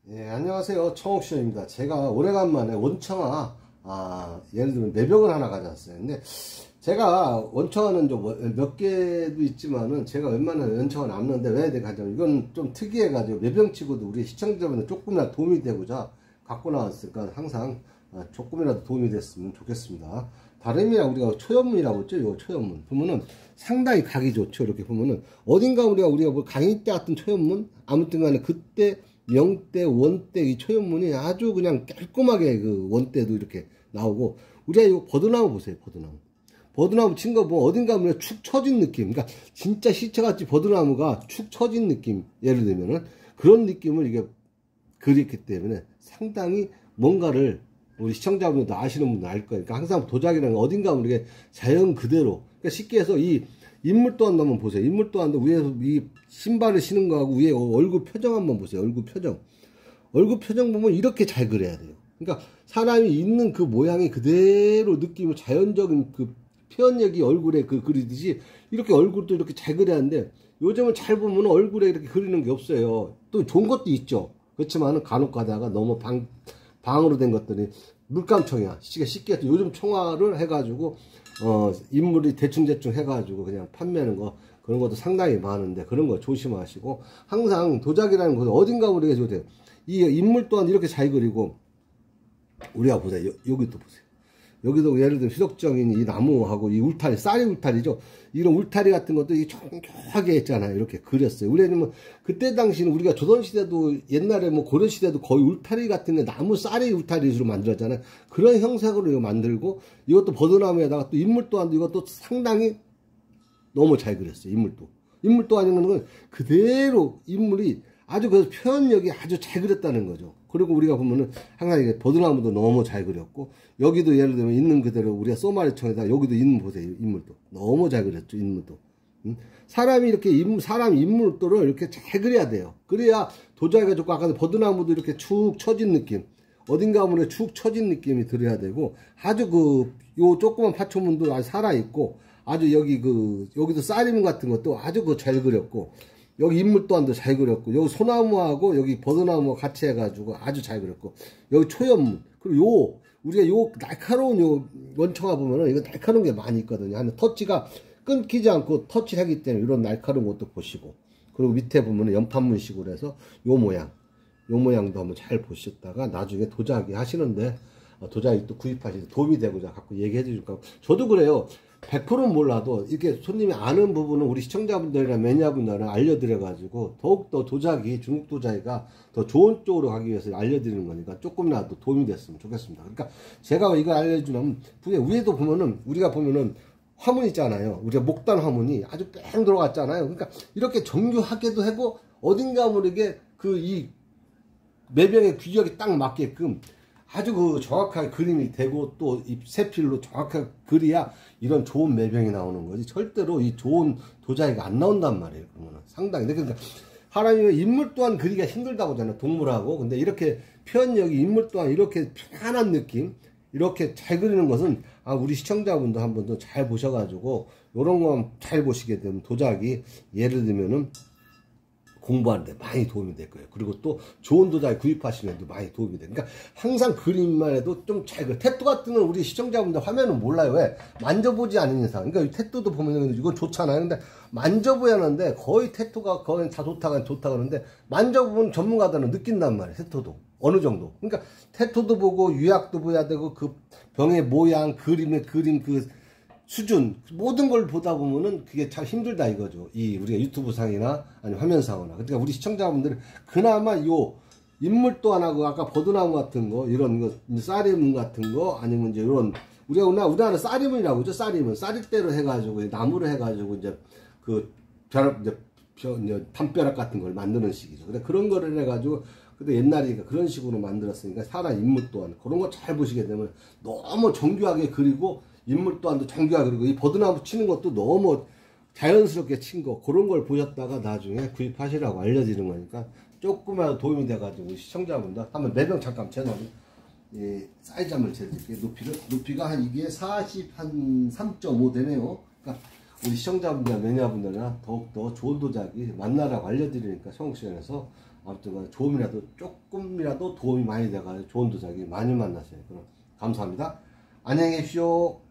예, 안녕하세요. 청옥시입니다. 제가 오래간만에 원청아, 예를 들면 매병을 하나 가져왔어요. 근데 제가 원청아는 좀 몇 개도 있지만은 제가 웬만하면 원청아 남는데 왜 내가 가져왔냐. 이건 좀 특이해가지고 매병치고도 우리 시청자분들 조금이라도 도움이 되고자 갖고 나왔으니까 항상 조금이라도 도움이 됐으면 좋겠습니다. 다름이라 우리가 초연문이라고 했죠. 요 초연문. 보면은 상당히 각이 좋죠. 이렇게 보면은 어딘가 우리가 뭐 강의 때 같은 초연문? 아무튼 간에 그때 명대, 원대 이 초연문이 아주 그냥 깔끔하게 그 원대도 이렇게 나오고, 우리가 이거 버드나무 보세요. 버드나무 친 거 보면 어딘가 보면 축 처진 느낌. 그러니까 진짜 시체같이 버드나무가 축 처진 느낌. 예를 들면은 그런 느낌을 이게 그렸기 때문에 상당히 뭔가를 우리 시청자분들도 아시는 분들 알 거예요. 그러니까 항상 도자기라는 건 어딘가 우리가 자연 그대로. 그러니까 쉽게 해서 이 인물도 한번 보세요. 인물도 한번 위에서 이 신발을 신은 거하고 위에 얼굴 표정 한번 보세요. 얼굴 표정 보면 이렇게 잘 그려야 돼요. 그러니까 사람이 있는 그 모양이 그대로 느낌을 자연적인 그 표현력이 얼굴에 그 그리듯이 이렇게 얼굴도 이렇게 잘 그려야 하는데, 요즘은 잘 보면 얼굴에 이렇게 그리는 게 없어요. 또 좋은 것도 있죠. 그렇지만은 간혹 가다가 너무 방으로 된 것들이 물감청이야. 쉽게 해서 요즘 총알을 해가지고 인물이 대충 해가지고 그냥 판매하는 거, 그런 것도 상당히 많은데 그런 거 조심하시고, 항상 도자기라는 것은 어딘가 우리가 줘야 돼요. 이 인물 또한 이렇게 잘 그리고, 우리가 보세요. 여기도 보세요. 여기도 예를 들면 희석적인 이 나무하고 이 울타리, 쌀이 울타리죠. 이런 울타리 같은 것도 이게 정교하게 했잖아요. 이렇게 그렸어요. 우리는 그때 당시는 우리가 조선시대도 옛날에 뭐 고려시대도 거의 울타리 같은 게 나무 쌀이 울타리로 만들었잖아요. 그런 형상으로 이거 만들고, 이것도 버드나무에다가 또 인물 또한 이것도 상당히 너무 잘 그렸어요. 인물도 아닌 건 그대로 인물이 아주 그 표현력이 아주 잘 그렸다는 거죠. 그리고 우리가 보면은 항상 이게 버드나무도 너무 잘 그렸고, 여기도 예를 들면 있는 그대로 우리가 소마리청에다 여기도 인물 보세요. 인물도 너무 잘 그렸죠. 인물도. 사람이 이렇게 사람 인물도를 이렇게 잘 그려야 돼요. 그래야 도자기가 좋고, 아까 버드나무도 이렇게 축 처진 느낌, 어딘가 보면 축 처진 느낌이 들어야 되고, 아주 요 조그만 파초문도 아주 살아있고, 아주 여기도 쌀이문 같은 것도 아주 잘 그렸고, 여기 인물 또한도 잘 그렸고, 여기 소나무하고 여기 버드나무와 같이 해가지고 아주 잘 그렸고, 여기 초연문, 그리고 우리가 날카로운 원청아 보면은 이거 날카로운 게 많이 있거든요. 하는 터치가 끊기지 않고 터치를 하기 때문에 이런 날카로운 것도 보시고, 그리고 밑에 보면은 연판문식으로 해서 요 모양도 한번 잘 보셨다가 나중에 도자기 하시는데, 도자기 또 구입하시는데 도움이 되고자 갖고 얘기해 주실까. 저도 그래요. 100%는 몰라도 이렇게 손님이 아는 부분은 우리 시청자분들이나 매니아분들은 알려드려가지고 더욱더 중국 도자기가 더 좋은 쪽으로 가기 위해서 알려드리는 거니까 조금이라도 도움이 됐으면 좋겠습니다. 그러니까 제가 이걸 알려주면, 위에도 보면은 우리가 보면은 화문 있잖아요. 우리가 목단 화문이 아주 뺑 들어갔잖아요. 그러니까 이렇게 정교하게도 하고, 어딘가 모르게 이 매병의 규격이 딱 맞게끔 아주 정확하게 그림이 되고, 또 이 세필로 정확하게 그려야 이런 좋은 매병이 나오는 거지, 절대로 이 좋은 도자기가 안 나온단 말이에요. 그러면 상당히. 그러니까 사람이 인물 또한 그리기가 힘들다고 하잖아요. 동물하고. 근데 이렇게 표현력이 인물 또한 이렇게 편안한 느낌, 이렇게 잘 그리는 것은 우리 시청자분도 한번 더 잘 보셔가지고 이런 거 잘 보시게 되면 도자기 예를 들면은 공부하는데 많이 도움이 될 거예요. 그리고 또 좋은 도자기 구입하시는 데도 많이 도움이 돼요. 그러니까 항상 그림만 해도 좀 잘 그려. 태토 같은 건 우리 시청자분들 화면은 몰라요. 왜? 만져보지 않은 이상. 그러니까 태토도 보면 이건 좋잖아요. 근데 만져봐야 하는데 거의 태토가 거의 다 좋다 그러는데, 만져보면 전문가들은 느낀단 말이에요. 태토도. 어느 정도. 그러니까 태토도 보고 유약도 봐야 되고, 그 병의 모양, 그림 수준, 모든 걸 보다 보면은 그게 참 힘들다 이거죠. 우리가 유튜브 상이나 아니면 화면상이나. 그러니까 우리 시청자분들은 그나마 인물 또 하나고, 아까 버드나무 같은 거, 이런 거, 쌀이문 같은 거, 아니면 이제 이런, 우리나라 쌀이문이라고 그러죠. 쌀이문. 쌀이대로 해가지고, 나무로 해가지고, 이제 담벼락 같은 걸 만드는 식이죠. 근데 그런 거를 해가지고, 근데 옛날이니까 그런 식으로 만들었으니까 사람 인물 또한 그런 거 잘 보시게 되면 너무 정교하게 그리고, 인물 또한도 정교하게 그리고, 이 버드나무 치는 것도 너무 자연스럽게 친 거, 그런 걸 보셨다가 나중에 구입하시라고 알려드리는 거니까 조금이라도 도움이 돼가지고 시청자분들 한번 매병 잠깐 재놓으면 사이즈 한번 재드릴게요. 높이가 이게 3.5 되네요. 그러니까 우리 시청자분들 매니아분들이나 더욱더 좋은 도자기 만나라고 알려드리니까 청옥시장에서 아무튼 조금이라도 조금이라도 도움이 많이 돼가지고 좋은 도자기 많이 만나세요. 그럼 감사합니다. 안녕히 계십시오.